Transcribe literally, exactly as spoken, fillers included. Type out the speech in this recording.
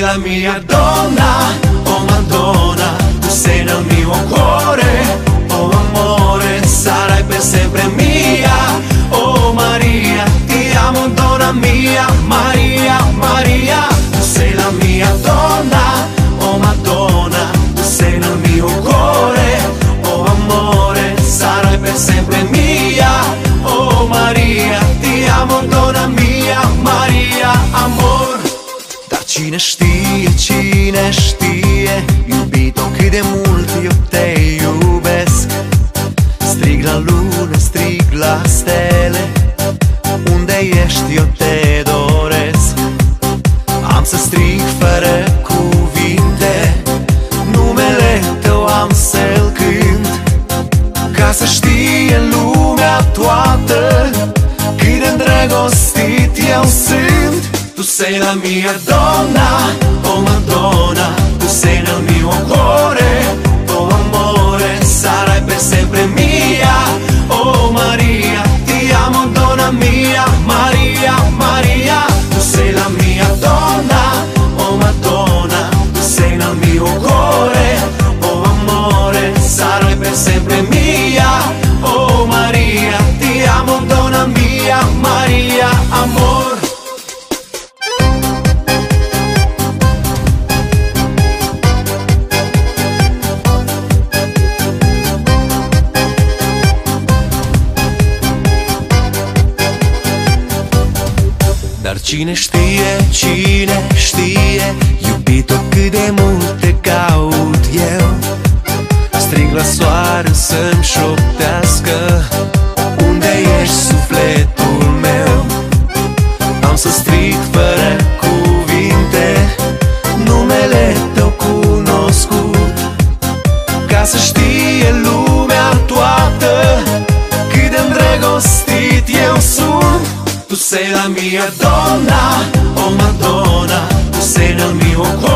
la mia donna, oh Madonna, tu sei nel mio cuore, oh amore, sarai per sempre mia, oh Maria, ti amo donna mia, Maria, Maria, tu sei la mia donna, oh Madonna, tu sei nel mio cuore, oh amore, sarai per sempre mia, oh Maria, ti amo donna mia, Maria, amor. Dar cine știe, cine știe, iubito, cât de mult eu te iubesc. Strig la lună, strig la stele, unde ești eu te doresc. Am să strig fără cuvinte, numele tău am să-l cânt, ca să știe lumea toată cât de îndrăgostit eu sunt. Tu sei la mia donna, oh Madonna, tu sei nel mio cuore, oh amore, sarai per sempre mia, oh Maria, ti amo donna mia, Maria, Maria, tu sei la mia donna, oh Madonna, tu sei nel mio cuore, oh amore, sarai per sempre mia, oh Maria, ti amo donna mia, Maria, amor. Dar cine știe, cine știe, iubito, cât de mult te caut eu. Strig la soare să-mi șoptească, unde ești sufletul meu. Am să strig fără cuvinte, numele tău cunoscut, ca să știe lumea toată cât de îndrăgostit eu sunt. Tu sei la mia donna, oh Madonna, tu sei nel mio cuore.